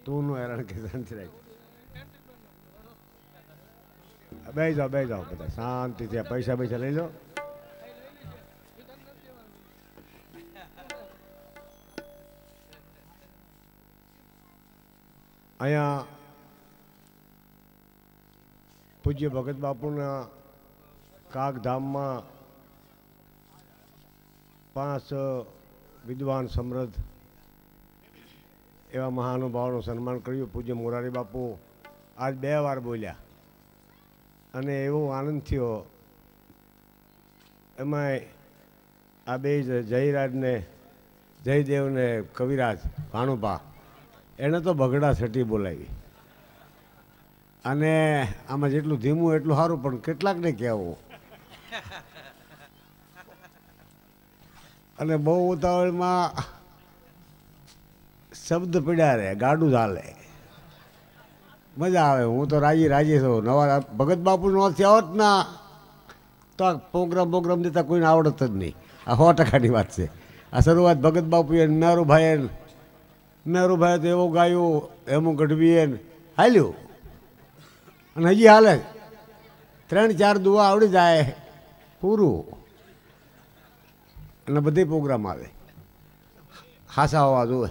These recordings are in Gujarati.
તું નું હેરાન કે શાંતિ રાખ. બે જાઓ બધા શાંતિથી પૈસા પૈસા લઈ લો. અહીંયા પૂજ્ય ભગત બાપુના કાગધામમાં 5 વિદ્વાન સમૃદ્ધ એવા મહાનુભાવોનું સન્માન કર્યું. પૂજ્ય મોરારી બાપુ આજ 2 વાર બોલ્યા અને એવો આનંદ થયો. એમાંય આ બે જયરાજને જયદેવને કવિરાજ ભાણુભા એણે તો બગડા છઠ્ઠી બોલાવી. અને આમાં જેટલું ધીમું એટલું સારું, પણ કેટલાકને કહેવું. અને બહુ ઉતાવળમાં શબ્દ પીડ્યા રહે, ગાડું ચાલે, મજા આવે. હું તો રાજી છું. નવા ભગત બાપુ નો આવત ના તો આ પ્રોગ્રામ દેતા કોઈને આવડત જ નહીં. આ 100%ની વાત છે. આ શરૂઆત ભગત બાપુએ મેરુભાઈએ તો એવું ગાયું, હેમુ ગઢવીએ હાલ્યું અને હજી હાલે. 3-4 દુઆ આવડી જાય પૂરું. અને બધી પ્રોગ્રામ આવે હાસા હોવા જોવે.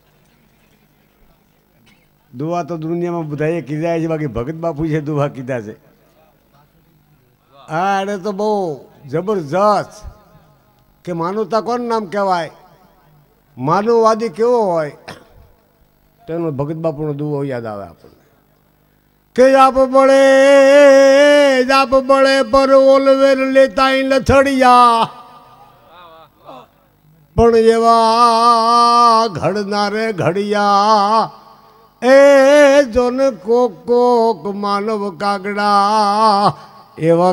દુઆ તો દુનિયામાં બધાએ કીધા છે, બાકી ભગત બાપુ છે દુઆ કીધા છે. હા, એને તો બહુ જબરજસ્ત કે માનવતા કોણ નામ કહેવાય, માનવવાદી કેવો હોય તેનો ભગત બાપુનો દુઓ યાદ આવે આપણને. કે જાપ બળે પર ઓલવેર લેતા લથડિયા, પણ એવા ઘડનારે ઘડિયા એ જોન કોક માનવ કાગડા, એવા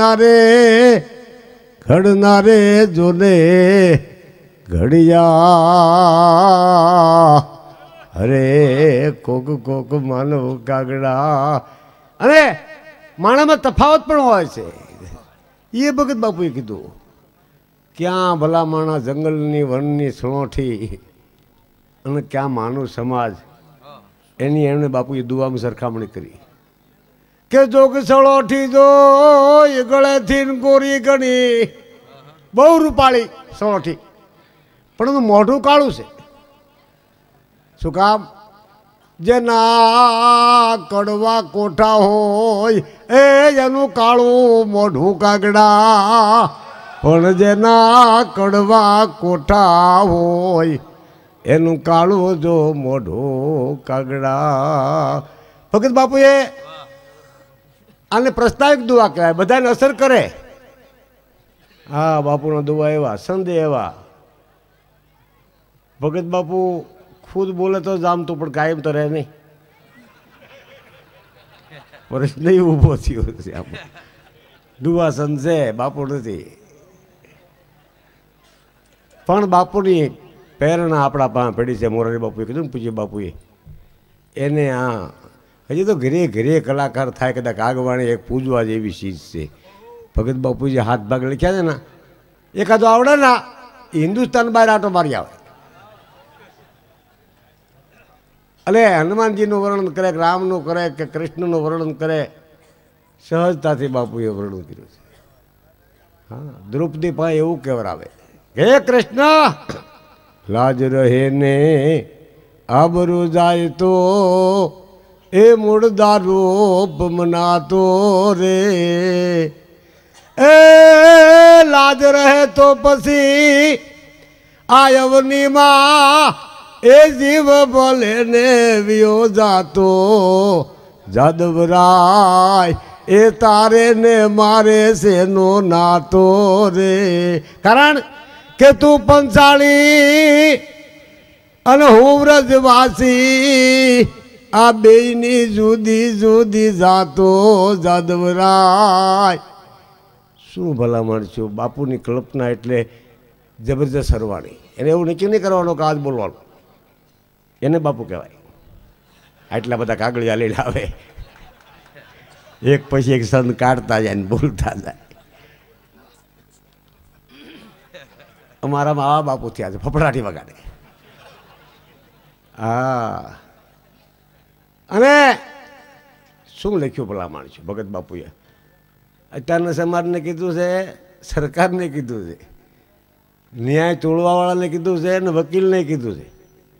ઘડનારે જોને ઘડિયા, અરે કોક માનવ કાગડા. અને માણામાં તફાવત પણ હોય છે. એ ભગત બાપુએ કીધું, ક્યાં ભલા માણા જંગલની વનની સણોઠી અને ક્યાં માનવ સમાજ. એની એમણે બાપુએ દુઆમાં સરખામણી કરી કે જોગ સળોઠી જો ગળેથી ગોરી ગણી, બહુ રૂપાળી સળોઠી, પણ એનું મોઢું કાળું છે. શું કામ? જેના કડવા કોઠા હોય એ એનું કાળું મોઢું કાગડા, પણ જેના કડવા કોઠા હોય એનું કાળું જો મોઢું કાગડા. ભગત બાપુએ આને પ્રસ્તાવિક દુઆ કહેવાય, બધાને અસર કરે. હા, બાપુનો દુઆ એવા, સંદેહ એવા. ભગત બાપુ ખુદ બોલે તો જામતું, પણ કાયમ તો રહે નહીં. પ્રશ્ન ઊભો થયો છે આમાં. દુઆ સંશે બાપુ નથી, પણ બાપુની પ્રેરણા આપણા પાસે પડી છે. મોરારી બાપુએ કીધું ને, પૂજ્ય બાપુએ એને હજી તો ઘરે ઘરે કલાકાર થાય. કદાચ આગવાણી એક પૂજવા જેવી ચીજ છે. ભગત બાપુ જે હાથ ભાગ લખ્યા છે ને, એકાદો આવડે ને એ હિન્દુસ્તાન બહાર આટો મારી આવે. એટલે હનુમાનજીનું વર્ણન કરે, કે રામનું કરે, કે કૃષ્ણનું વર્ણન કરે, સહજતાથી બાપુએ વર્ણન કર્યું છે. હા, દ્રૌપદી પાસે એવું કહેવરાવે, હે કૃષ્ણ લાજ રહે ને આબરૂ જાય તો એ મૂળદાર રૂપ મનાતો રે, એ લાજ રહે તો પછી આયવની માં એ જીવ બોલે ને વિયો જાતો, જાદવરાય એ તારે ને મારે સેનો નાતો રે. કારણ કે તું પંચાળી અને હું વ્રજવાસી, આ બેયની જુદી જુદી જાતો, જાદવરાય. શું ભલામણ છું. બાપુની કલ્પના એટલે જબરજસ્ત સરવાણી. એને એવું નક્કી નહીં કરવાનું કે આજ બોલવાનું, એને બાપુ કહેવાય. આટલા બધા કાગળિયા લઈને આવે, એક પછી એક સંત કાઢતા જાય ને બોલતા જાય. અમારામાં આવા બાપુ થયા છે, ફફડાટી વગાડે. હા, અને શું લખ્યું ભલા માણસો ભગત બાપુએ? અત્યારના સમાજને કીધું છે, સરકારને કીધું છે, ન્યાય તોડવાવાળાને કીધું છે અને વકીલને કીધું છે.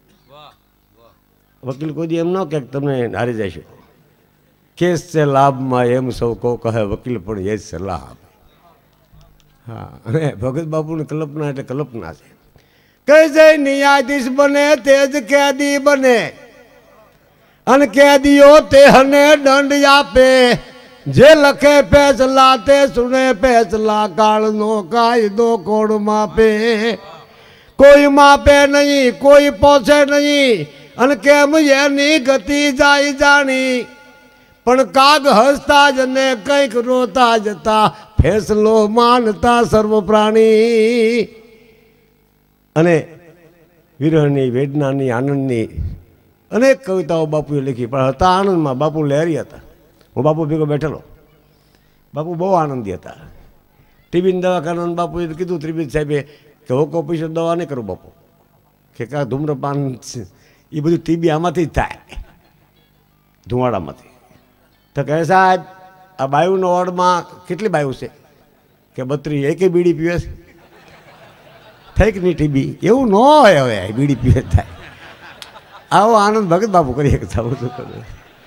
વકીલ કોઈ દી એમ ન કે તમે હારી જશો. કેસ છે લાભમાં એમ સૌ કહે વકીલ પણ એ જ સલાહ આપે. હા, અને ભગત બાપુની કલ્પના એટલે કલ્પના છે. કઈ જાય ન્યાયાધીશ બને તે જ કેદી બને, અને કેદીઓ તેહને દંડ આપે. જે લખે ફેસલા તે સુને ફેસલા, કાળનો કાયદો કોણ માપે. કોઈ માપે નહીં, કોઈ પહોંચે નહીં, અને કેમ એની ગતિ જાય જાણી. પણ કાગ હસતા જ ને કંઈક રોતા જતા, ફેસલો માનતા સર્વ પ્રાણી. અને વિરહની, વેદનાની, આનંદની અનેક કવિતાઓ બાપુએ લખી, પણ હતા આનંદમાં. બાપુ લહેરી હતા. હું બાપુ ભેગો બેઠેલો. બાપુ બહુ આનંદી હતા. ટીબીની દવાખાના બાપુએ કીધું ત્રિબિદ સાહેબે કે હોકો પૈસો દવા નહીં કરું બાપુ, કે કાં ધૂમ્રપાન એ બધું ટીબી આમાંથી જ થાય, ધુવાડામાંથી. તો કહે સાહેબ આ બાયુના વોર્ડમાં કેટલી બાયુ છે? કે 32. એકે બીડી પીવે છે? થઈ કે નહીં ટીબી? એવું ન હોય હવે, બીડી પીવે થાય. આવો આનંદ ભગત બાપુ કરી શકતા. શું કરું?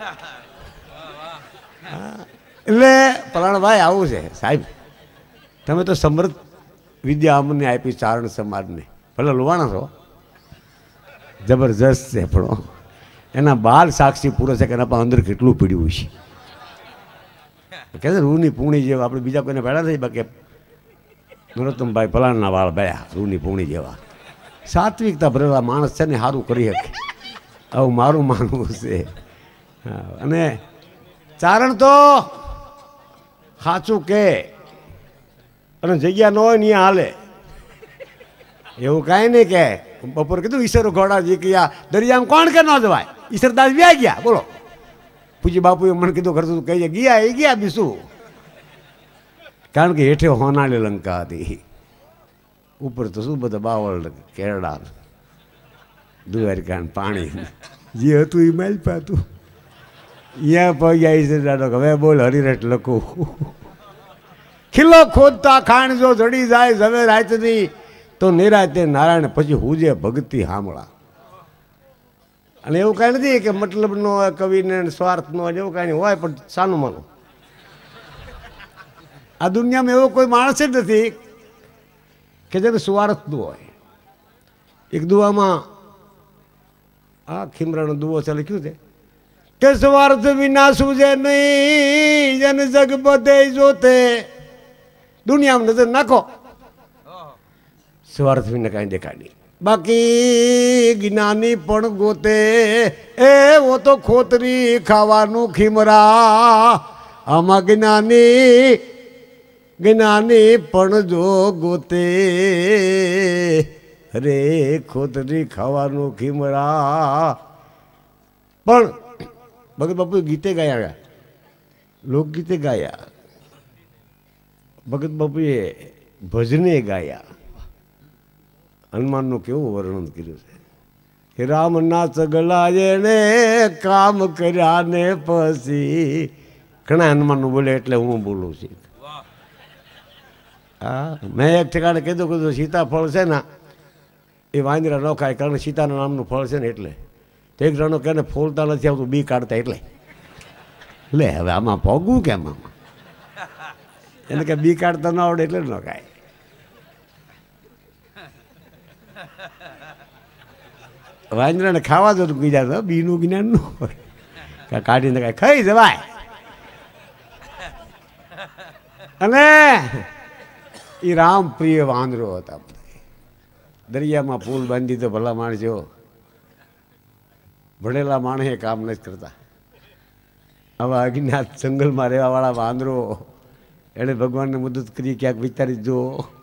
એટલે પલાણભાઈ આવું છે સાહેબ. તમે તો સમૃદ્ધ વિદ્યા અમને આપી ચારણ સમાજને. ભલે લુવાણા છો, જબરજસ્ત છે, પણ એના બાલ સાક્ષી પૂરો છે કે એના પણ અંદર કેટલું પીડ્યું છે. કે રૂની પૂણી જેવા આપણે બીજા કોઈને પેડા નથી, બાકી નરોત્તમભાઈ પલાણના વાળ ભયા રૂની પૂણી જેવા સાત્વિકતા ભરેલા માણસ છે ને, સારું કરી શકે. આવું મારું માનવું છે. અને ચારણ તો સાચું કે, અને જગ્યા ન હોય ને હાલે. એવું કાંઈ નહીં કે બપોર કીધું ઈશ્વર ઘોડા જીક્યા દરિયામાં કોણ કે ન જવાય? ઈશ્વરદાસ વ્યા ગયા. બોલો, પૂજી બાપુએ મને કીધું કરતું કહીએ ગયા એ ગયા બી શું? કારણ કે હેઠે હોનાળી લંકા હતી, ઉપર તો શું બધા બાવળ કેરડા દ્વારકા પાણી જે હતું એ માલ પાતું. અહીંયા પગ્યા ઈશ્વર દાદો હવે બોલ હરિરટ લખું. ખીલો ખોદતા ખાણ જો જડી જાય જવે રાતની, તો નિરાતે નારાયણ પછી હુજે ભક્તિ હામળા. અને એવું કાંઈ નથી કે મતલબનો કવિને સ્વાર્થનો એવું કાંઈ નહીં હોય, પણ સાનું માનું. આ દુનિયામાં એવો કોઈ માણસ જ નથી કે જેને સ્વાર્થનું હોય. એક દુઆમાં આ ખીમરાનો દુઓ છે, લખ્યું છે કે સ્વાર્થ વિના સૂજે નહીં, જન જગ બધે જોતે. દુનિયામાં નજર નાખો, સ્વાર્થ વિના કાંઈ દેખાય નહીં. બાકી જ્ઞાની પણ ગોતે, એ વો તો ખોતરી ખાવાનું ખીમરા. આમાં જ્ઞાની પણ જો ગોતે, અરે ખોતરી ખાવાનું ખીમરા. પણ ભગત બાપુએ ગીતે ગાયા, લોકગીતે ગાયા, ભગત બાપુએ ભજને ગાયા. હનુમાનનું કેવું વર્ણન કર્યું છે કે રામના ચગલા એને કામ કર્યા ને પછી. ઘણા હનુમાનનું બોલે એટલે હું બોલું છું. હા, મેં એક ઠેકાણે કીધું સીતાફળ છે ને એ વાંદરા ન ખાય, કારણ સીતાના નામનું ફળ છે ને એટલે. એક જણો કે ફોલતા નથી આવતું, બી કાઢતા એટલે. લે હવે આમાં ભોગવું કેમ? આમાં એને કે બી કાઢતા ન આવડે એટલે ન ખાય. વાંદરાને ખાવા દો બીજા બીનું જ્ઞાન ન હોય, કાઢીને કાંઈ ખાઈ જવાય. અને એ રામ પ્રિય વાંદરો હતા. દરિયામાં પુલ બાંધી તો ભલા માણસો, ભણેલા માણસે કામ નથી કરતા. આવા અજ્ઞાત જંગલમાં રહેવાવાળા વાંદરો, એણે ભગવાનને મદદ કરી, ક્યાંક વિચારી જો.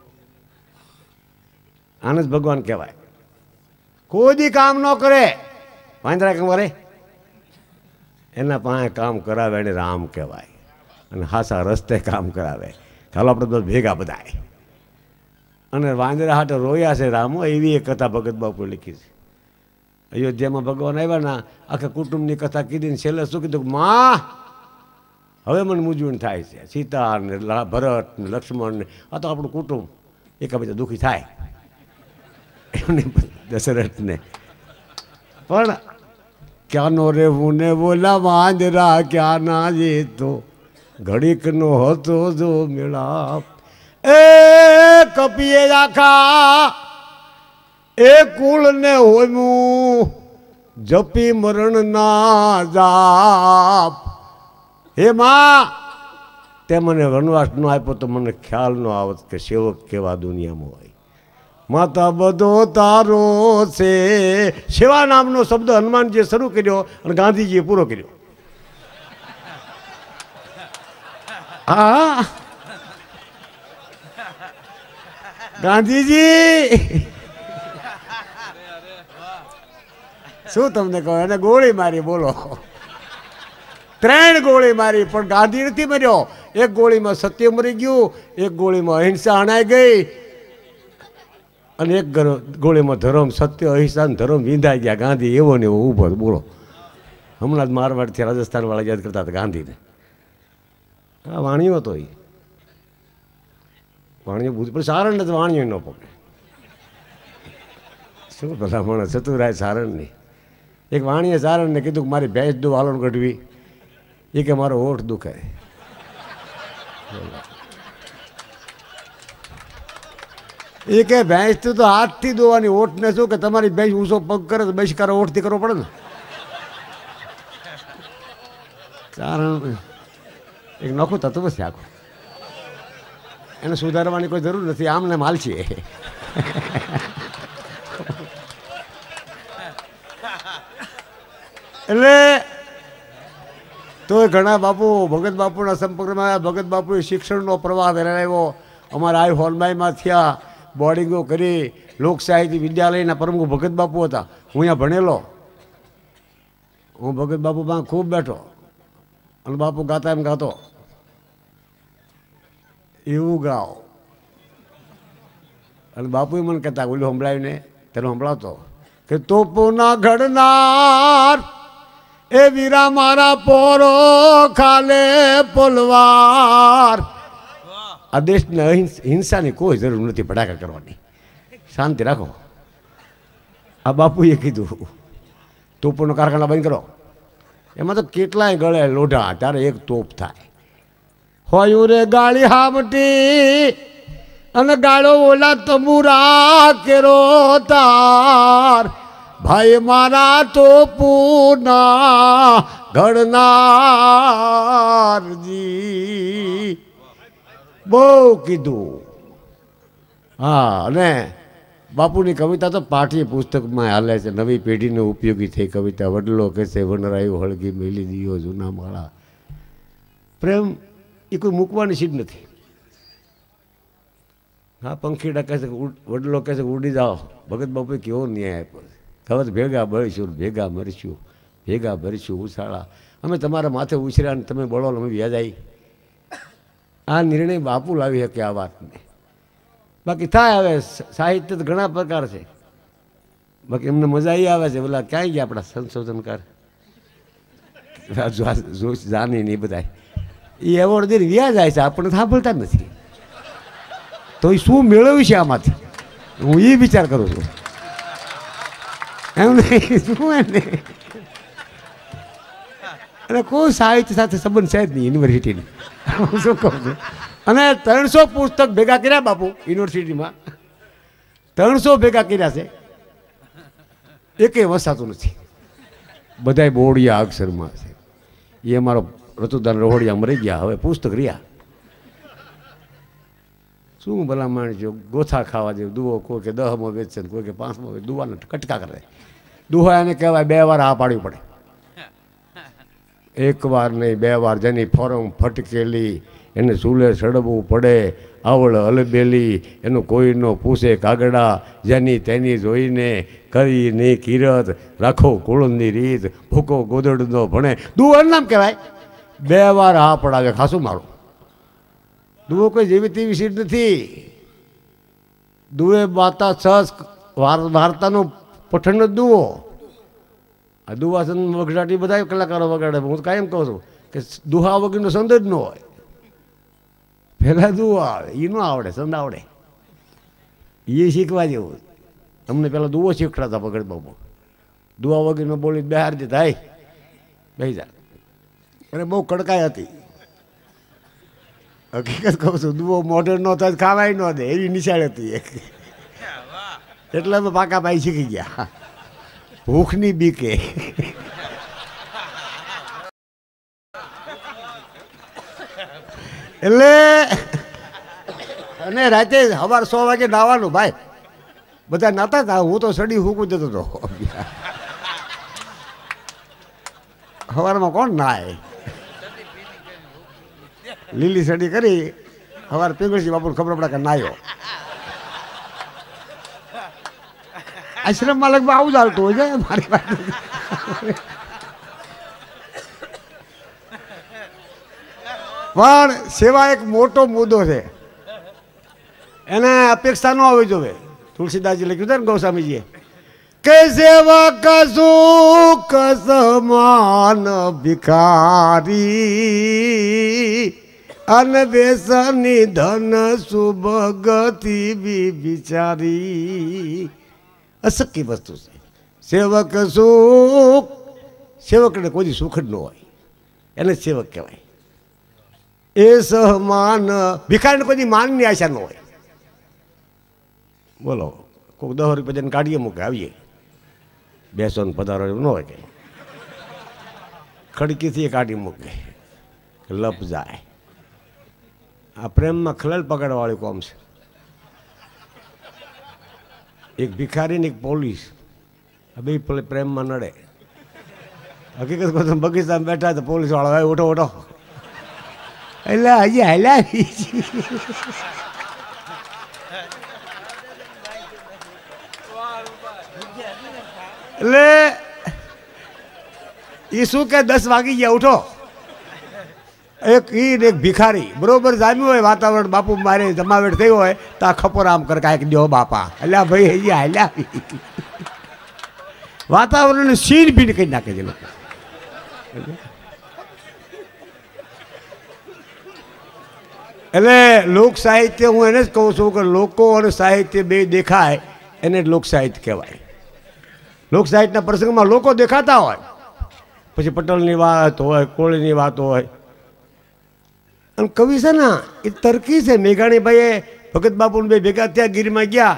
આને જ ભગવાન કહેવાય. કોઈ દી કામ ન કરે, વાંદરા કેમ કરે? એના પાસે કામ કરાવે એને રામ કહેવાય. અને હાસા રસ્તે કામ કરાવે. ચાલો આપણે તો ભેગા બધા. અને વાંદરા હાટે રોયા છે રામો, એવી એક કથા ભગત બાપુ લખી છે. અયોધ્યામાં ભગવાન આવ્યા ને આખા કુટુંબની કથા કીધી, છેલ્લે શું કીધું, માં હવે મને મૂંઝવણ થાય છે, સીતા ને ભરત ને લક્ષ્મણ ને આ તો આપણું કુટુંબ એકાબીજા દુઃખી થાય એમને દશરથને. પણ ક્યાંનો રેવું ને બોલા વાંદરા ક્યાં ના જે તો ઘડીકનો હતો જો મેળાપ. એ કપીએ આખા એ કુળને હોયમું જપી મરણ ના જાપ. હે માં તે મને વનવાસ ન આપ્યો તો મને ખ્યાલ ન આવત કે સેવક કેવા દુનિયામાં હોય. માતા બધો તારો છે. સેવા નામનો શબ્દ હનુમાનજીએ શરૂ કર્યો અને ગાંધીજીએ પૂરો કર્યો. હા ગાંધીજી શું તમને કહો, એને ગોળી મારી, બોલો 3 ગોળી મારી પણ ગાંધી નથી મર્યો. એક ગોળીમાં સત્ય મરી ગયું, એક ગોળીમાં અહિંસા હણાઈ ગઈ અને એક ગોળીમાં ધર્મ, સત્ય, અહિંસા ને ધર્મ વિંધાઈ ગયા. ગાંધી એવો ને એવો ઊભો, બોલો. હમણાં જ મારવાડથી રાજસ્થાન વાળા યાદ કરતા હતા ગાંધીને. હા વાણિયો હતો એ, વાણિયો બુદ્ધ, પણ સારણ ને તો વાણિયો ન પકડે. શું ભલા માણસ ચતુરાય સારણની. એક વાણીએ સારણને કીધું કે મારી ભેંસ દો હાલણ કઢવી. એ કે મારો ઓઠ દુખે. એ કે ભેંસ તો હાથથી દોવાની, ઓઠને શું કે તમારી ભેંસ ઊંચો પગ કરે તો બહિષ્કાર ઓઠથી કરવો પડે ને. સારણ એક નખું તત્વ છે આખું, એને સુધારવાની કોઈ જરૂર નથી, આમને માલ છે. એટલે તો ઘણા બાપુ ભગત બાપુના સંપર્કમાં આવ્યા. ભગત બાપુએ શિક્ષણનો પ્રવાહ ધરાવ્યો. અમારા આ હોલમાઈમાં થયા, બોર્ડિંગો કરી, લોક સાહિત્ય વિદ્યાલયના પ્રમુખ ભગત બાપુ હતા. હું અહીંયા ભણેલો, હું ભગત બાપુ પાસે ખૂબ બેઠો અને બાપુ ગાતા એમ ગાતો, એવું ગાઓ. અને બાપુએ મને કહેતા, ઓલું સંભળાવીને તેનો સંભળાવતો કે તોપોના ઘડનાર એ વીરા મારા પોરો ખાલે પોલવાર. આ દેશને હિંસાની કોઈ જરૂર નથી, ભડાકા કરવાની, શાંતિ રાખો. આ બાપુએ કીધું તોપોનો કારખાના બંધ કરો. એમાં તો કેટલાય ગળે લોઢા, ત્યારે એક તોપ થાય. હોયું રે ગાળી હામટી અને ગાળો ઓલા તંબુરા કેરો તાર. ભાઈ મારા તોપુના ઘડનારજી. બહુ કીધું. હા, અને બાપુની કવિતા તો પાઠ્ય પુસ્તકમાં હાલે છે. નવી પેઢીને ઉપયોગી થઈ કવિતા. વડલો કહેશે વનરાયું હળગી મેલી દિયો જૂના માળા. પ્રેમ એ કોઈ મૂકવાની સીધ નથી. હા, પંખીડા કહે છે, વડલો કહે છે ઉડી જાઓ. ભગત બાપુએ કેવો ન્યાય આપ્યો. હવે ભેગા બળીશું, ભેગા મરીશું, ભેગા ભરીશું ઉછાળા. અમે તમારા માથે ઉછર્યા અને તમે બળો, અમે વ્યાજાઈ. આ નિર્ણય બાપુ લાવી શકે આ વાતને. બાકી થાય હવે સાહિત્ય તો ઘણા પ્રકાર છે. બાકી એમને મજા એ આવે છે, બોલા ક્યાંય ગયા આપણા સંશોધનકાર જાની નહીં બધા, એ એવોર્ડ દઈને વ્યા જાય છે, આપણને સાંભળતા જ નથી. તો એ શું મેળવ્યું છે આમાંથી, હું એ વિચાર કરું છું. એમ નહીં શું એને, અને કોઈ સાહિત્ય સાથે સંબંધ છે જ નહીં યુનિવર્સિટીની. હું શું કહું છું. અને 300 પુસ્તક ભેગા કર્યા બાપુ યુનિવર્સિટીમાં, 300 ભેગા કર્યા છે, એકેય વસાતું નથી. બધાય બોડિયા અક્ષરમાં છે. એ અમારો રતુદાન રોહડિયા મરી ગયા, હવે પુસ્તક રહ્યા. શું ભલા માણજો ગોથા ખાવા જેવું. દુઓ કોઈ કે 10મો વેચશે, કોઈ કે 5મો વેચ, દુવાને કટકા કરે. દુહા એને કહેવાય 2 વાર આ પાડવી પડે. 1 વાર નહીં 2 વાર. જેની ફોરમ ફટકેલી એને ચૂલે સડવું પડે. આવળ અલબેલી એનું કોઈ ન પૂછે કાગડા. જેની તેની જોઈને કરી નહીં કિરત, રાખો કુળની રીત, ભૂકો ગોદડનો ભણે. દુવાનું નામ કહેવાય. 2 વાર હા પડાવે, ખાસું મારું. દુઓ કોઈ જેવી તેવી સીટ નથી. દુએ વાર્તા સહજ વાર્તાનું પઠન જ દુઓ. આ દુહા સંત વગડાટી બધા કલાકારો વગાડે. હું તો કાયમ કહું છું કે દુહા વગરનો સંત જ ન હોય. પહેલાં દુહા આવે, એ ન આવડે, સંત આવડે. એ શીખવા જેવું. અમને પહેલાં દુહો શીખડાતા ભગત બાપુ. દુહા વગરનો બોલી બહાર જતા, હાય બેસી જા. અને બહુ કડકાઈ હતી. હકીકત કહું છું, દુહો મોઢે ન થાય ખાવાય ન દે એવી નિશાળ હતી એક. એટલે અમે પાકા પાઈ શીખી ગયા. ભૂખની બીકે. એટલે અને રાતે સવાર 6 વાગે નાવાનું ભાઈ. બધા નાતા હતા, હું તો સડી હૂકું જતો હતો. સવારમાં કોણ નાય? લીલી સડી કરી સવાર પીંગળજી બાપુને ખબર પડે કે નાયો. આશ્રમમાં લગભગ આવું જ હાલતું હોય છે મારી પાસે. પણ સેવા એક મોટો મુદ્દો છે, એને અપેક્ષા ન હોવી જોઈએ. તુલસીદાસજી લખ્યું છે ને ગૌસ્વામીજીએ કે સેવા કા સુખ સમાન ભિખારી અનવેશની ધન સુભગતિ વિચારી. અશક્ય વસ્તુ છે. સેવક સુખ, સેવકને કોઈ સુખ જ ન હોય, એને જ સેવક કહેવાય. એ સહમાન, ભિખારીને કોઈ માનની આશા ન હોય. બોલો, કોઈ 10 રૂપિયા જઈને કાઢીએ મૂકે આવીએ, બેસો ને પધારો એવું ન હોય કે ખડકીથી કાઢી મૂકે, લપ જાય. આ પ્રેમમાં ખલેલ પકડવાળી કોમ છે. એક ભિખારી ને એક પોલીસ, આ બે પ્રેમમાં નડે. હકીકત કહું, બગીચામાં બેઠા તો પોલીસ વાળા ભાઈ ઉઠો ઉઠો, એટલે હજી હાલ્યા. એટલે એ શું કે 10 વાગી ગયા ઉઠો. એક ઈ ને એક ભિખારી બરોબર જામ્યું હોય, વાતાવરણ બાપુ મારે જમાવેટ થયો હોય તો આ ખપોર આમ કર કાંઈક દો બાપા. એટલે ભાઈ હજી હાલ્યા. વાતાવરણ સીન ભીન કરી નાખે છે લોકો. એટલે લોક સાહિત્ય, હું એને જ કહું છું કે લોકો અને સાહિત્ય બે દેખાય એને જ લોક સાહિત્ય કહેવાય. લોક સાહિત્યના પ્રસંગમાં લોકો દેખાતા હોય, પછી પટેલની વાત હોય, કોળીની વાત હોય. અને કવિ છે ને એ તરકી છે. મેઘાણીભાઈએ ભગત બાપુને બે ભેગા ત્યાં ગીરમાં ગયા,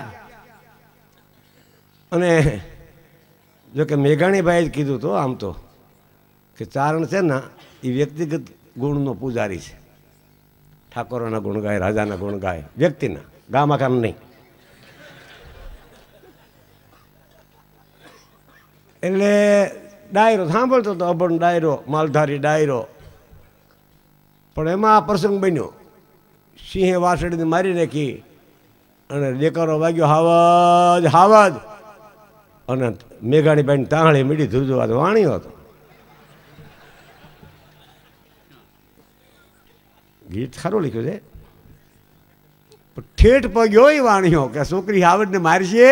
અને જો કે મેઘાણીભાઈએ જ કીધું તો આમ તો કે ચારણ છે ને એ વ્યક્તિગત ગુણનો પૂજારી છે. ઠાકોરોના ગુણ ગાય, રાજાના ગુણ ગાય, વ્યક્તિના, ગામ આખામ નહીં. એટલે ડાયરો સાંભળતો હતો, અભણ ડાયરો, માલધારી ડાયરો. પણ એમાં આ પ્રસંગ બન્યો, સિંહે વાસળીને મારી નાખી અને દેકારો વાગ્યો હાવજ હાવજ, અને મેઘાણીભાઈને તાંહળી મીડી ધ્રુજવા વાણ્યો હતો. ગીત સારું લખ્યું છે, પણ ઠેઠ પગ્યો એ વાણ્યો કે છોકરી હાવજને મારશે,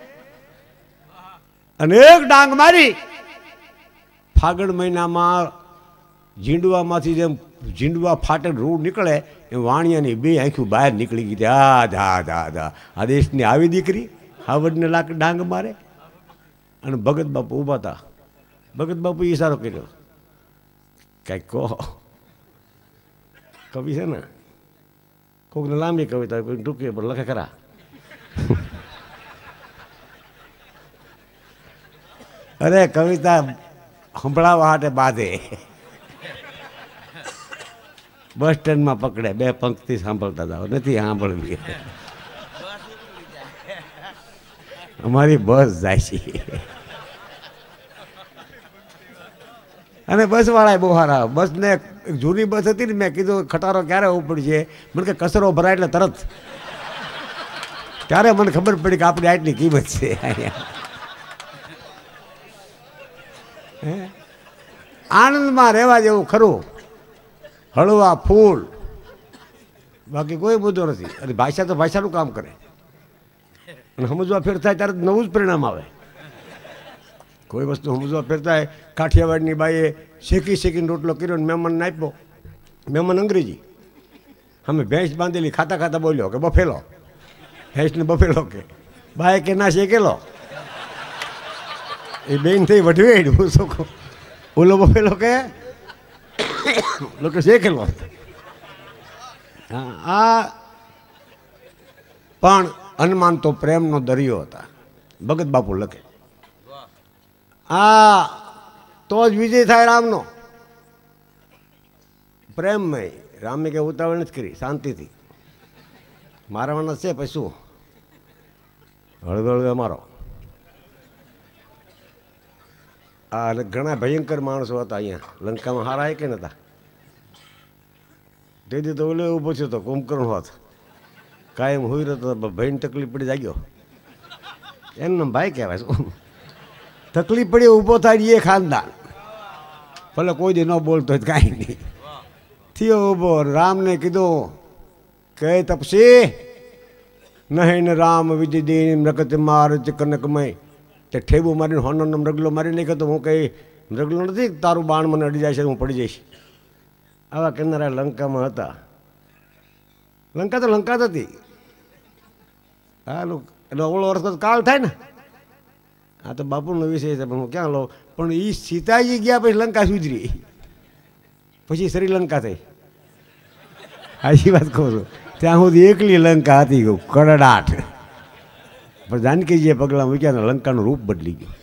અને એક ડાંગ મારી. ફાગણ મહિનામાં ઝીંડવામાંથી જેમ ઝીંડવા ફાટે રૂ નીકળે એમ વાણિયાની બે આંખું બહાર નીકળી ગઈ. આ ધા ધા ધા, આ દેશની આવી દીકરી હાવજને ડાંગ મારે. અને ભગત બાપુ ઊભા હતા. ભગત બાપુ ઈશારો કર્યો, કાંઈક કહો. કવિ છે ને, કોઈકને લાંબી કવિતા, કોઈ ટૂંકી પણ લખે ખરા. અરે કવિતા સંભળાવવા હાટે બાંધે, બસ સ્ટેન્ડમાં પકડે, 2 પંક્તિ સાંભળતા જાઓ, નથી સાંભળવી. અમારી બસ જાય છે, અને બસવાળા બહુ સારા. બસને જૂની બસ હતી ને, મેં કીધું ખટારો ક્યારે ઉપડશે, મને કે કચરો ભરાય એટલે તરત. ત્યારે મને ખબર પડી કે આપણી આટલી કિંમત છે અહીંયા. આનંદમાં રહેવા જેવું ખરું, હળવા ફૂલ, બાકી કોઈ મુદ્દો નથી. અને ભાષા તો ભાષાનું કામ કરે, અને સમજવા ફેર થાય ત્યારે નવું જ પરિણામ આવે. કોઈ વસ્તુ સમજવા ફેરતા કાઠિયાવાડની બાઈએ શેકીને રોટલો કર્યો ને મહેમાનને આપ્યો. મહેમાન અંગ્રેજી અમે ભેંસ બાંધેલી ખાતા ખાતા બોલ્યો કે બફેલો. ભેંસને બફેલો કે બાએ કે ના શેકેલો. એ બેન થઈ વઢવેડ શું ઓલો બફેલો કે લોકો શેકેલો. આ પણ હનુમાન તો પ્રેમનો દરિયો હતા. ભગત બાપુ લખે આ તો જ વિજય થાય રામનો. પ્રેમમય. રામે કે ઉતાવળ નથી કરી, શાંતિથી મારવાના છે. પછી શું હળવે મારો. આ ઘણા ભયંકર માણસો હતા અહીંયા લંકામાં. હારા કે નતા તેથી તો ઓલે ઊભો છે તો કુંભકર્ણ હોત કાયમ હોઈ રહ્યો તો ભાઈને તકલીફ પડી જાગ્યો. એમને ભાઈ કહેવાય. શું તકલીફ પડી ઊભો થાય એ ખાનદાન. ભલે કોઈ દી ન બોલતો હોય કાંઈ નહીં. થયો ઊભો. રામને કીધું કે તપસી નહીં રામ વિજય દીન મૃગત માર કનકમય. તે ઠેબુ મારીને હોનરનો મૃગલો મારી નાખ્યો. તો હું કંઈ મૃગલો નથી તારું બાણ મને અડી જાય છે હું પડી જઈશ. આવા કિનારા લંકામાં હતા. લંકા તો લંકા જ હતી. હાલું એટલે ઓળો વર્ષ કાળ થાય ને. આ તો બાપુનો વિષય છે પણ હું ક્યાં લો. પણ એ સીતાજી ગયા પછી લંકા સુધરી, પછી શ્રીલંકા થઈ. આજી વાત કહું છું. ત્યાં સુધી એકલી લંકા હતી કડડાટ. પણ જાનકીજીએ પગલાં મૂક્યા ને લંકાનું રૂપ બદલી ગયું.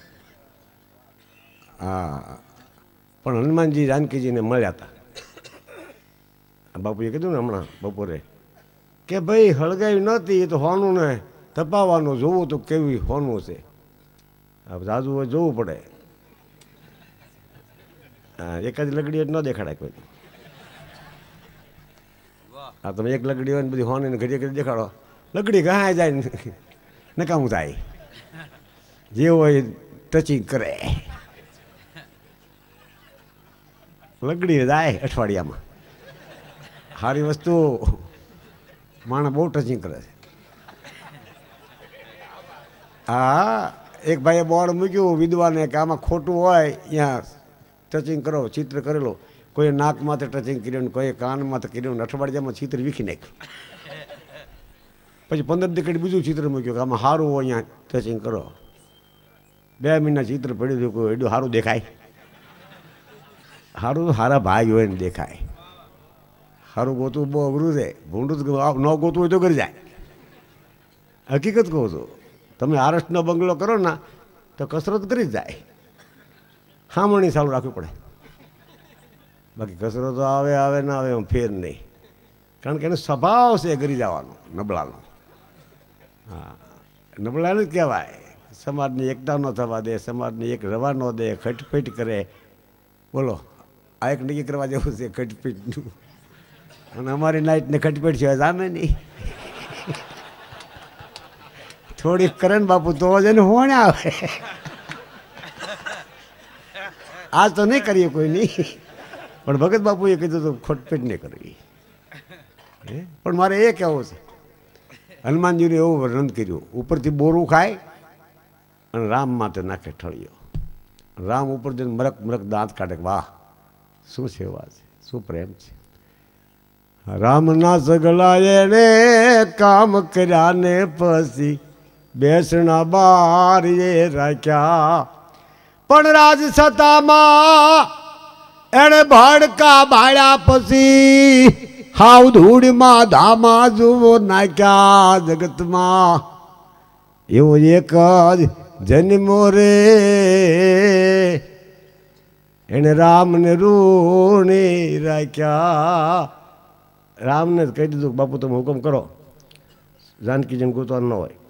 હા પણ હનુમાનજી જાનકીજીને મળ્યા હતા. બાપુએ કીધું ને હમણાં બપોરે કે ભાઈ હળગાવી નહોતી એ તો હોનું ને તપાવવાનું જોવું તો કેવી હોનું છે. જાજુ હોય જોવું પડે. હા એકાદ લગડી ન દેખાડાય કોઈ. હા તમે એક લગડી હોય ને બધી હોની ઘડીએ ઘડી દેખાડો. લગડી ઘાય જાય નકામું થાય. જે હોય ટચિંગ કરે. લગડી જાય અઠવાડિયામાં. સારી વસ્તુ માણસ બહુ ટચિંગ કરે છે. હા એક ભાઈએ બોર્ડ મૂક્યું વિદ્વાને કે આમાં ખોટું હોય ત્યાં ટચિંગ કરો. ચિત્ર કરેલો કોઈ નાક માથે ટચિંગ કર્યું ને કોઈ કાન માથે કર્યું ને અઠવાડિયામાં ચિત્ર વીખી નાખ્યું. પછી 15 દીકરી બીજું ચિત્ર મૂક્યું કે આમાં સારું હોય અહીંયા ટચિંગ કરો. 2 મહિના ચિત્ર પડ્યું કોઈ એડું સારું દેખાય. સારું સારા ભાઈ હોય ને દેખાય. સારું ગોતું બહુ અઘરું છે. ભૂંડું ન ગોતું હોય તો કરી જાય. હકીકત કહું છું. તમે આરસનો બંગલો કરો ને તો કસરત કરી જ જાય. હામણી ચાલુ રાખવી પડે. બાકી કસરતો આવે ના આવે એમ ફેર નહીં. કારણ કે એનો સ્વભાવ છે કરી જવાનો નબળાનો. હા નબળાને જ કહેવાય. સમાજની એકતા ન થવા દે, સમાજની એક રવા ન દે, ખટપીટ કરે. બોલો આ એક નક્કી કરવા જેવું છે ખટપીટનું. અને અમારી નાઇટને ખટપીટ છે જામે નહીં. થોડીક કરે ને બાપુ તો જ એને હોણ આવે. આજ તો નહીં કરીએ કોઈ નહીં. પણ ભગત બાપુએ કીધું તો ખટપીટ નહીં કરવી. પણ મારે એ કહેવું છે હનુમાનજીને એવું વર્ણન કર્યું. ઉપરથી બોરું ખાય અને રામ માથે નાખે ઠળિયો. રામ ઉપર જઈને મરક દાંત કાઢે. વાહ શું સેવા છે, શું પ્રેમ છે. રામના સગલા એને કામ કર્યા ને પછી બેસણા બાર એ રાખ્યા. પણ રાજસતામાં એણે ભડકા બાળ્યા પછી હાવ ધૂળમાં ધામા જુઓ નાખ્યા. જગતમાં એવો એક જ જન્મો રે એને રામને રૂણી રાખ્યા. રામને જ કહી દીધું બાપુ તમે હુકમ કરો. જાનકીજીને ગોતવાનું ન હોય,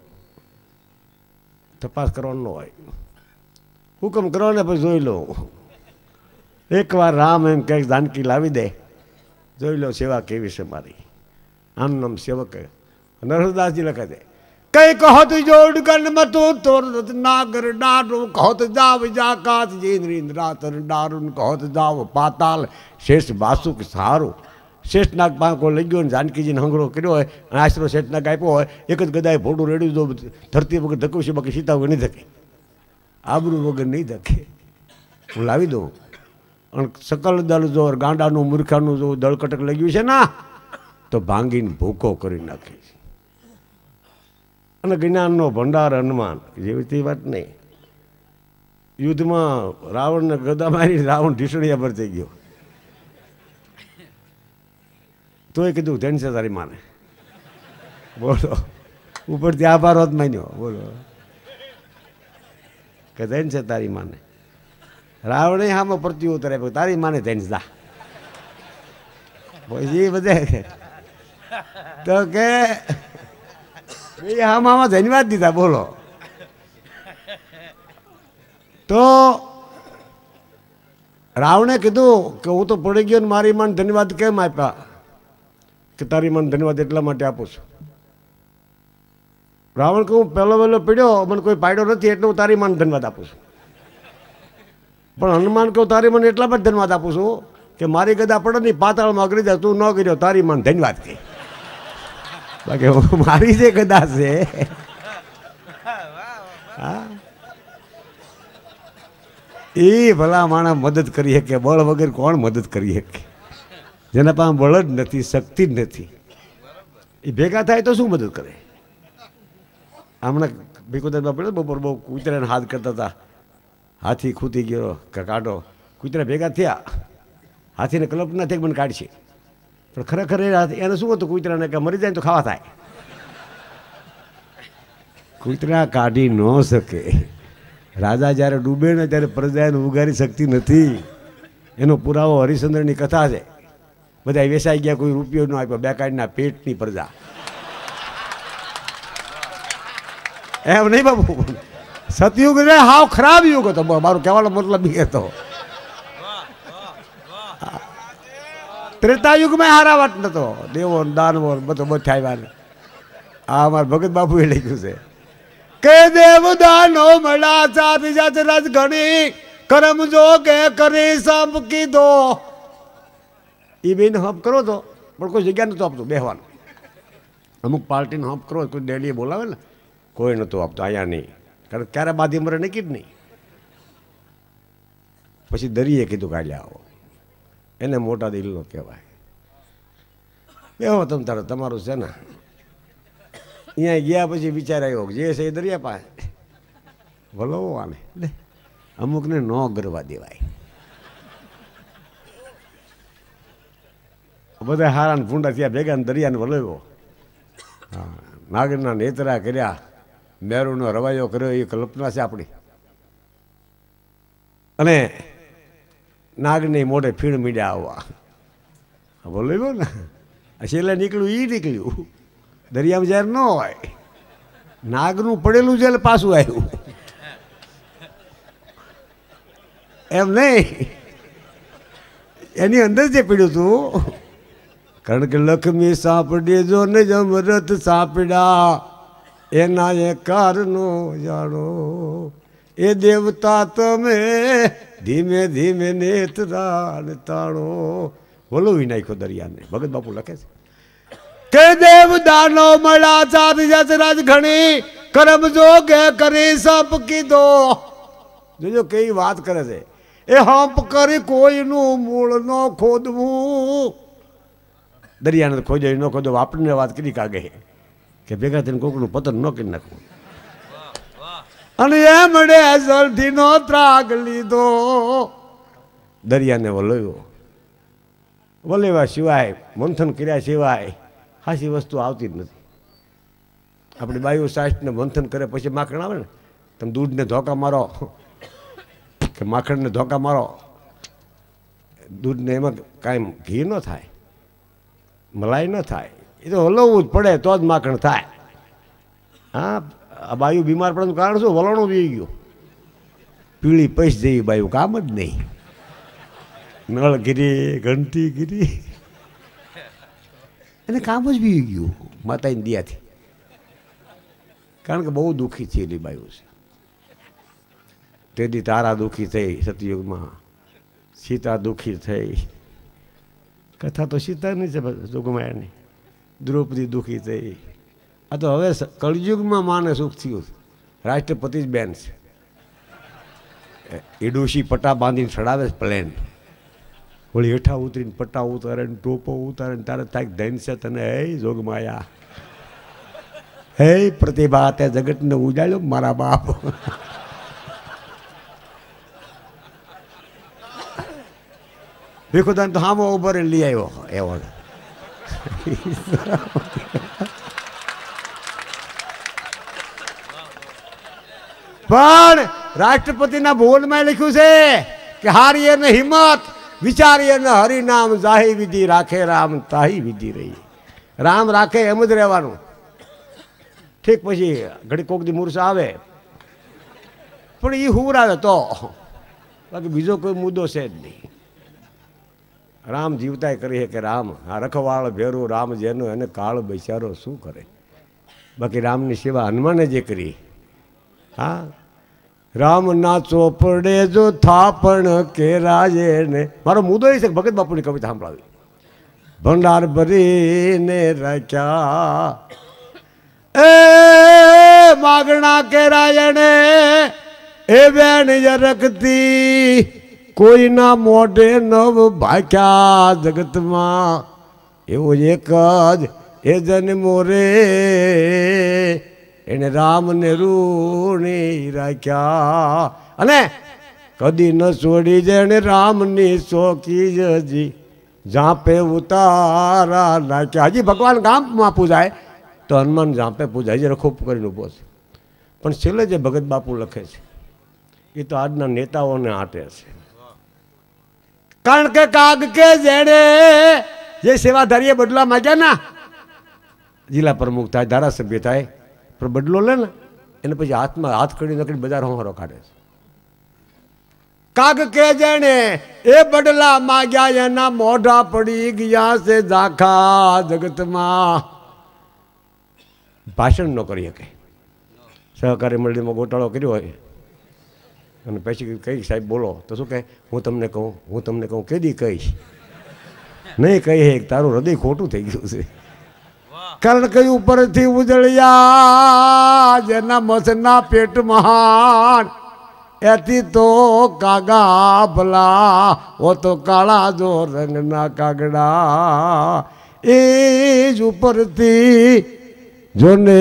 તપાસ કરવાનો ન હોય. હુકમ કરો ને પછી જોઈ લો. એકવાર રામ એમ કંઈક જાનકી લાવી દે, જોઈ લો સેવા કેવી છે મારી. આમ નામ સેવક નરસદાસજી લખે છે કઈ કહત જોડ ગણ મતું તોર નાગર ડારું કહત જાવ જાકાત જેન્દ્ર રાતન ડારું કહત જાવ પાતાલ શેષ બાસુક સારું. શેષનાગ પાંકો લઈ ગયો ને જાનકીજીને હંગરો કર્યો હોય અને આશરો શેષનાગ આપ્યો હોય. એક જ ગદાએ ભોડું રેડ્યું તો ધરતી વગર ધક્યું છે, બાકી સીતા વગર નહીં ધકે. આબરૂ વગર નહીં ધકે, હું લાવી દઉં. અને સકલ દળ જો ગાંડાનું મૂર્ખાનું જો દળકટક લાગ્યું છે ને તો ભાંગીને ભૂકો કરી નાખે છે. અને જ્ઞાનનો ભંડાર હનુમાન જેવી તે વાત નહીં. યુદ્ધમાં રાવણને ગદા મારી રાવણ ઢીસણિયા પર થઈ ગયો. તોય કીધું ધન છે તારી માને. બોલો ઉપરથી આભાર હોત માન્યો. બોલો કે ધન છે તારી માને. રાવણે હામાં પડતી ઉતરે તારી માને ધન જા. પછી બધે તો કે હામાં ધન્યવાદ દીધા. બોલો તો રાવણે કીધું કે હું તો પડી ગયો ને મારી માન ધન્યવાદ કેમ આપ્યા? કે તારી માન ધન્યવાદ એટલા માટે આપું છું. રાવણ કે હું પહેલો વહેલો પીડ્યો, મને કોઈ પાડ્યો નથી એટલે હું તારી માન ધન્યવાદ આપું છું. પણ હનુમાન કહું તારી મને એટલા માટે ધન્યવાદ આપું છું કે મારી ગદા પડે નહીં પાતાળમાં અગરી જાય, તું ન કર્યો તારી માન ધન્યવાદ કહે. બાકી મારી જે ગદા છે હા એ ભલા માણસ મદદ કરી શકે. બળ વગર કોણ મદદ કરી શકે? જેના પાસે બળ જ નથી, શક્તિ જ નથી, એ ભેગા થાય તો શું મદદ કરે? હમણાં ભીખુદાસમાં પડ્યો બપોર બહુ કૂતરાને હાથ કરતા હતા. હાથી ખૂતી ગયો કે કાઢો, કૂતરા ભેગા થયા. હાથીને કલ્પના થઈ મને કાઢશે, પણ ખરેખર એને શું હતું કૂતરાને કે મરી જાય તો ખાવા થાય. કૂતરા કાઢી ન શકે. રાજા જ્યારે ડૂબે ને ત્યારે પ્રજાને ઉગારી શકતી નથી. એનો પુરાવો હરિશ્ચંદ્રની કથા છે. બધા વેસાઈ ગયા, કોઈ રૂપિયો ન આપ્યો, બેકારના પેટની પ્રજા. એમ નહીં બાબુ, સતયુગ ને હાવ ખરાબ યુગ હતો. મારું કહેવાનો મતલબ એ હતો. ત્રેતાયુગમાં હારા વાત નતો. દેવો દાનવો બધો બધું આવ્યા. આ અમારા ભગત બાપુએ લખ્યું છે કે દેવ દાનો મળા ચાપી જાત રાજ ઘણી કરમ જો કે કરી સંપ કીધો. એ બેને હપ કરો તો પણ કોઈ જગ્યા નતો આપતો બેહવાનું. અમુક પાર્ટીને હપ કરો કોઈ ડેલીએ બોલાવે ને, કોઈ નહોતું આપતો. અહીંયા નહીં, કારણ ક્યારે બાધી મરે નક્કી જ નહીં. પછી દરિયે કીધું કાલે આવો. એને મોટા દિલનો કહેવાય. બેહો તમે તારે તમારું છે ને. અહીંયા ગયા પછી વિચાર આવ્યો જે છે એ દરિયા પાસે વલોવો આને. અમુકને ન ગરવા દેવાય. બધા હારા ને ભૂંડા થયા ભેગા ને દરિયાને વલોવ્યો. હા, નાગરના નેતરા કર્યા, મેરુનો રવાયો કર્યો, એ કલ્પના છે આપણી. અને નાગને મોઢે ફીણ મીડ્યા આવવા વલોવ્યો ને. છેલ્લે નીકળ્યું એ નીકળ્યું. દરિયામાં જ્યારે ન હોય, નાગનું પડેલું છે એટલે પાછું આવ્યું. એમ નહીં, એની અંદર જે પીડ્યું હતું. કારણ કે લક્ષ્મી સાંપડી જો ને જમરત સાંપડા એના એ કારનો જાણો. એ દેવતા તમે ધીમે ધીમે નેત્રાન તાણો. વલોવી નાખ્યો દરિયાને. ભગત બાપુ લખે છે કે દેવ દાનો મળા ચાપી જાત રાજ ઘણી કરમ જોગે કરી સંપ કીધો. જોજો કેવી વાત કરે છે. એ હંપ કરી કોઈનું મૂળ ન ખોદવું. દરિયાને ખોજો ન ખોદો. આપણને વાત કરી કાગે કે ભેગા થઈને કોકનું પતન ન કરી નાખવું. અને એમણે જલ્દી નો ત્રાગ લીધો. દરિયાને વલોવ્યો. વલેવા સિવાય, મંથન કર્યા સિવાય હાસી વસ્તુ આવતી જ નથી. આપણી બાયુ સાસને મંથન કરે પછી માખણ આવે ને. તમે દૂધને ધોકા મારો કે માખણને ધોકા મારો, દૂધને એમાં કાંઈ ઘી ન થાય, મલાઈ ન થાય. એ તો હલવવું જ પડે તો જ માખણ થાય. હા, આ બાયુ બીમાર પડવાનું કારણ શું? વલણું વી ગયું. પીળી પૈસ જેવી બાયુ, કામ જ નહીં. નળગીરી ઘંટીગીરી એને કામ જ બી ગયું માતાની દયાથી. કારણ કે બહુ દુઃખી થયેલી બાયુ છે. તેથી તારા દુઃખી થઈ સતયુગમાં, સીતા દુઃખી થઈ. કથા તો સીતાની છે સુગમાયાની. દ્રૌપદી દુઃખી થઈ. આ તો હવે કળયુગમાં માને સુખ થયું. રાષ્ટ્રપતિ જ બેન છે. એ ડોશી પટ્ટા બાંધીને ચડાવે પ્લેન, વળી હેઠા ઉતરીને પટ્ટા ઉતારે ને ટોપો ઉતારે ને તારે થાય ધન છે તને, હે જોગમાયા, હે પ્રતિભા, તે જગતને ઉજાડ્યો મારા બાપ. ભીખુદાન તો હામો ઉભો લઈ આવ્યો એવો. પણ રાષ્ટ્રપતિના ભોજમાં લખ્યું છે કે હારીએ ને હિંમત, વિચારીએ ને હરિનામ, જાહી વિધિ રાખે રામ તાહી વિધિ રહી. રામ રાખે એમ જ રહેવાનું. ઠીક, પછી ઘડી કોક દી મૂર્છા આવે પણ એ હુર આવે તો, બાકી બીજો કોઈ મુદ્દો છે જ નહીં. રામ જીવતાય કરીએ કે રામ આ રખવાળ ભેરું રામ જેનો એને કાળ બચારો શું કરે. બાકી રામની સેવા હનુમાને જે કરી. હા, રામ ના ચોપડે જો થાપણ કેરાજે ને, મારો મુદ્દો એ છે કે ભગત બાપુની કવિતા સાંભળાવી. ભંડાર ભરીને રાખ્યા એ માગણા કેરાયણે, એ બેન યરકતી કોઈના મોઢે નવ ભાખ્યા જગતમાં, એવો એક જ એ જન્મો રે એને રામને રૂણી રાખ્યા. અને કદી ન છોડી જેને રામની ચોકી જજી, ઝાંપે ઉતારા નાખ્યા. હજી ભગવાન ગામમાં પૂજાય તો હનુમાન ઝાંપે પૂજાય, જરા ખૂબ કરીને ઊભો છે. પણ છેલ્લે જે ભગત બાપુ લખે છે એ તો આજના નેતાઓને આંટે છે. કારણ કે કાગ કે જેણે જે સેવાધારીએ બદલા માંગ્યા ના, જિલ્લા પ્રમુખ થાય, ધારાસભ્ય થાય, પણ બદલો લે ને એને પછી હાથમાં હાથ કરી નકરી બજાર હોંહરો કાઢે છે. કાગ કે જેણે એ બદલા માંગ્યા, એના મોઢા પડી ગયા છે ઝાંખા જગતમાં. ભાષણ ન કરી શકે. સહકારી મંડળીમાં ગોટાળો કર્યો હોય અને પછી કઈ સાહેબ બોલો તો શું કહે, હું તમને કહું કેદી કહીશ, નહીં કહી તારું હૃદય ખોટું થઈ ગયું છે. કારણ કે ઉપરથી ઉજળ્યા જેના મસના પેટ મહાન, એથી તો કાગા ભલા ઓ તો કાળા જો રંગના કાગડા, એ જ ઉપરથી જોને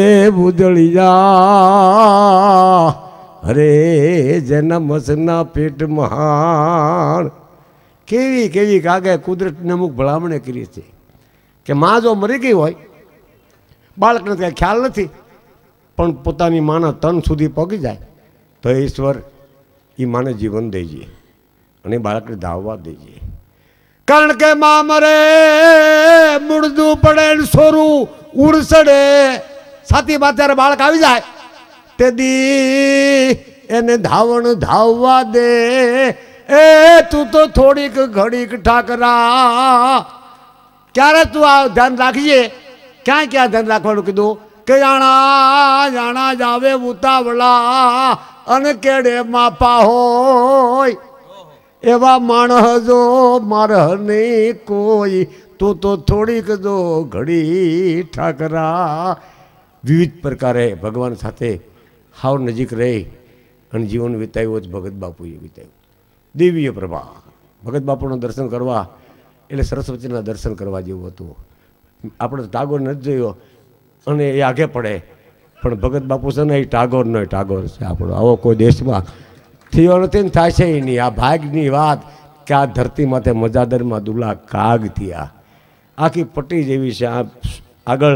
ઉજળ્યા અરે જેના મસના પેટ મહાન. કેવી કેવી કાગે કુદરતને અમુક ભલામણે કરી છે કે માં જો મરી ગઈ હોય, બાળકને કાંઈ ખ્યાલ નથી, પણ પોતાની માના તન સુધી પહોંચી જાય તો ઈશ્વર એ માને જીવન દેજે અને બાળકને ધાવવા દેજે. કારણ કે માં મરે મૂળદું પડે સોરું ઉડસડે, છાતી માં ત્યારે બાળક આવી જાય તે દી એને ધાવણ ધાવવા દે. એ તું તો થોડીક ઘડીક ઠાકરા, ક્યારે તું આ ધ્યાન રાખજે. ક્યાં ક્યાં ધ્યાન રાખવાનું કીધું કે જાણા જાણા જાવે ઉતાવળા અને કેડે માપા હોય, એવા માણસો મારહ નહીં કોઈ, તું તો થોડીક જો ઘડી ઠાકરા. વિવિધ પ્રકારે ભગવાન સાથે હાવ નજીક રહી અને જીવન વિતાવ્યું જ ભગત બાપુએ વિતાવ્યું. દિવ્ય પ્રભા. ભગત બાપુના દર્શન કરવા એટલે સરસ્વતીના દર્શન કરવા જેવું હતું. આપણે ટાગોર નથી જોયો અને એ આગે પડે, પણ ભગત બાપુ છે ને એ ટાગોર નો ટાગોર છે આપણો. આવો કોઈ દેશમાં થયો નથી ને થાય છે નહીં. આ ભાગની વાત કે આ ધરતી માથે મજાદરમાં દુલા કાગ થયા, આખી પટ્ટી જેવી છે. આ આગળ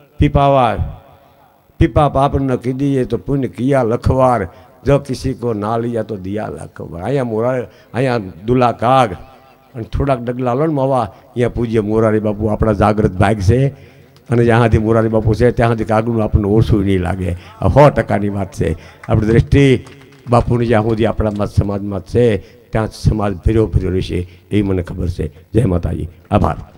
પીપા પાપ ન કીધીએ તો પુण्य કિયા લખવાર, જો કિસી કો ના लिया તો દિયા લખવાર. અહીંયા દુલા કાગ અને થોડાક ડગલા લો ને માવા, અહીંયા પૂજ્ય મોરારી બાપુ આપણા જાગૃત ભાગ છે. અને જ્યાંથી મોરારી બાપુ છે ત્યાંથી કાગનું આપણને ઓછું નહીં લાગે. 100%ની વાત છે. આપણી દ્રષ્ટિ બાપુની જ્યાં સુધી આપણા સમાજમાં છે ત્યાં સમાજ ફેર્યો રહેશે એ મને ખબર છે. જય માતાજી. આભાર.